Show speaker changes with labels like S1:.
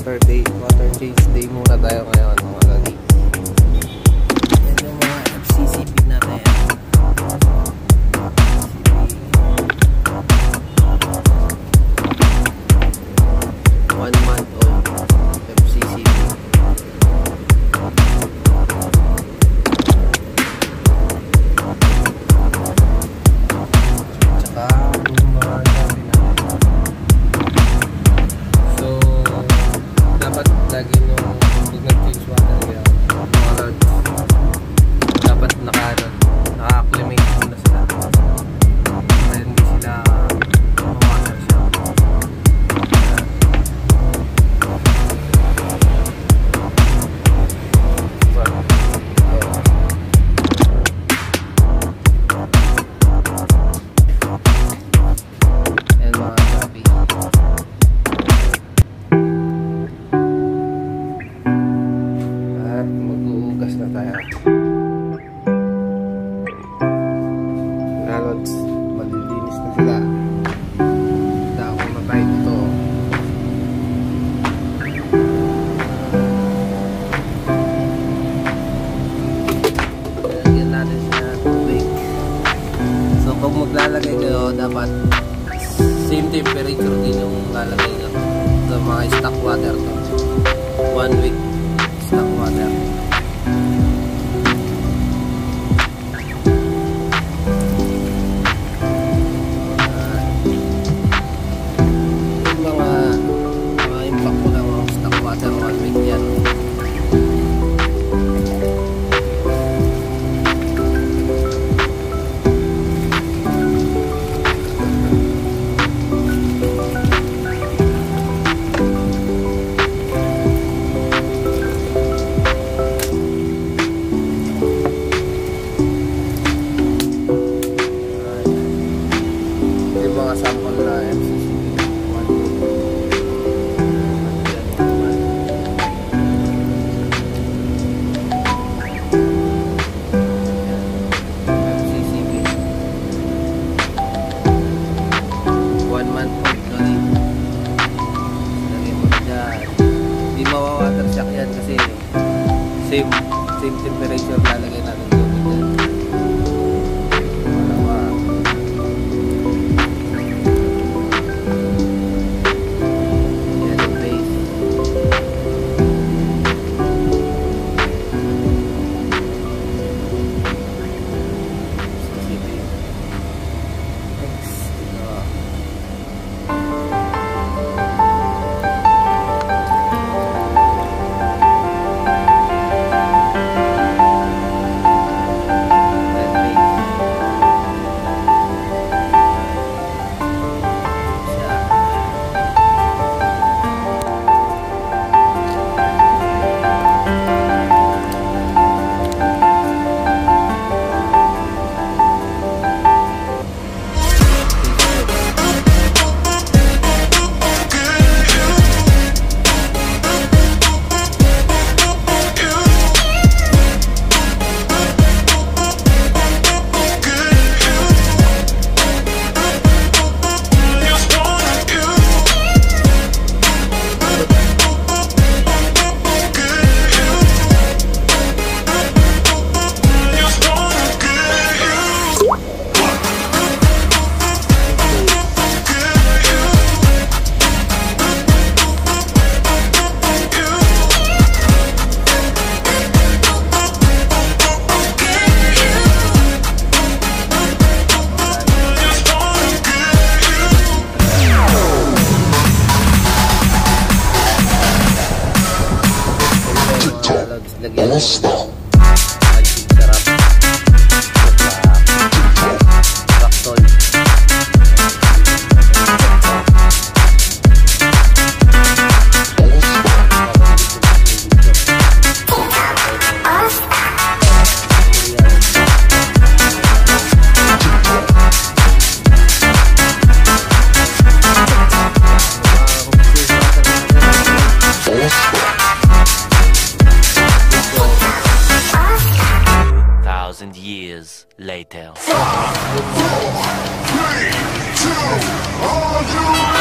S1: water change day muna tayo ngayon mga lodi. Yan yung mga FCCP natin. 1 month old FCCP. Lagi nung pag nag-change water kaya mga lods dapat naka-acclimate muna sila dahil hindi sila mawater siya. And mga Guppy. Mag-uugas na tayo. Nalods, malilinis na sila. Dako na tayo dito. Lagyan natin sa tubig. So pag maglalagay kayo, dapat same temperature din yung lalagay nyo. So mga stock water to. 1 week stock water. Mga impact ko ng stock water 1 week yan. Mga sample na FCCP 1 week. FCCP 1 month old lodi. Lagyan mo na dyan. Hindi mawawater shock yan kasi same temperature lalagay natin doon dyan.
S2: Years later.
S3: 5, 4, 3, 2, are you